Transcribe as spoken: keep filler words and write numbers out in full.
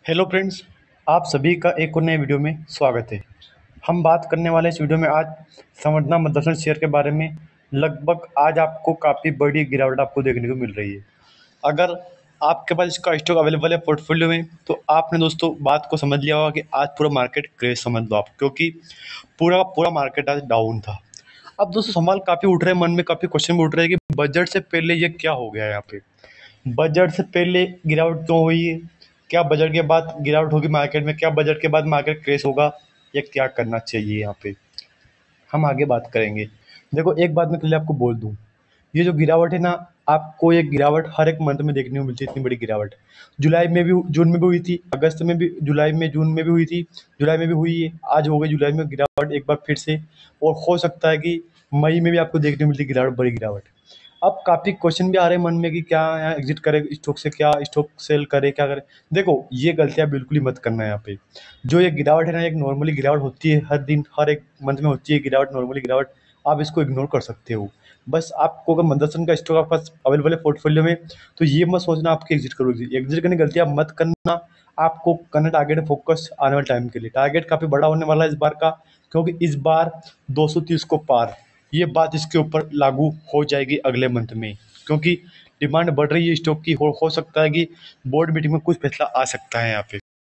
Hello friends, आप सभी का एक और नए वीडियो में स्वागत है। हम बात करने वाले इस वीडियो में आज संवर्धना मदरसन शेयर के बारे में। लगभग आज आपको काफ़ी बड़ी गिरावट आपको देखने को मिल रही है। अगर आपके पास इसका स्टॉक अवेलेबल है पोर्टफोलियो में, तो आपने दोस्तों बात को समझ लिया होगा कि आज पूरा मार्केट क्रेश समझ लो आप, क्योंकि पूरा पूरा मार्केट आज डाउन था। अब दोस्तों सवाल काफ़ी उठ रहे हैं मन में, काफ़ी क्वेश्चन भी उठ रहे हैं कि बजट से पहले ये क्या हो गया है यहाँ पे। बजट से पहले गिरावट क्यों हुई है? क्या बजट के बाद गिरावट होगी मार्केट में? क्या बजट के बाद मार्केट क्रैश होगा? या क्या करना चाहिए यहाँ पे? हम आगे बात करेंगे। देखो, एक बात मैं पहले आपको बोल दूँ, ये जो गिरावट है ना, आपको ये गिरावट हर एक मंथ में देखने को मिलती है। इतनी बड़ी गिरावट जुलाई में भी, जून में भी हुई थी, अगस्त में भी, जुलाई में, जून में भी हुई थी, जुलाई में भी हुई है, आज हो गई जुलाई में गिरावट एक बार फिर से। और हो सकता है कि मई में भी आपको देखने को मिलती गिरावट, बड़ी गिरावट। अब काफ़ी क्वेश्चन भी आ रहे हैं मन में कि क्या यहाँ एग्जिट करे स्टॉक से, क्या स्टॉक सेल करे, क्या करे। देखो, ये गलतियाँ बिल्कुल ही मत करना है यहाँ पे। जो ये गिरावट है ना, एक नॉर्मली गिरावट होती है, हर दिन हर एक मंथ में होती है गिरावट, नॉर्मली गिरावट। आप इसको इग्नोर कर सकते हो। बस आपको अगर मदरसन का स्टॉक आपके पास अवेलेबल है पोर्टफोलियो में, तो ये मत सोचना आपकी एग्जिट करोगी। एग्जिट करने की गलतियाँ मत करना। आपको करना टारगेट है फोकस आने वाले टाइम के लिए। टारगेट काफ़ी बड़ा होने वाला है इस बार का, क्योंकि इस बार दो सौ तीस को पार, ये बात इसके ऊपर लागू हो जाएगी अगले मंथ में, क्योंकि डिमांड बढ़ रही है स्टॉक की। हो, हो सकता है कि बोर्ड मीटिंग में कुछ फैसला आ सकता है यहाँ पे।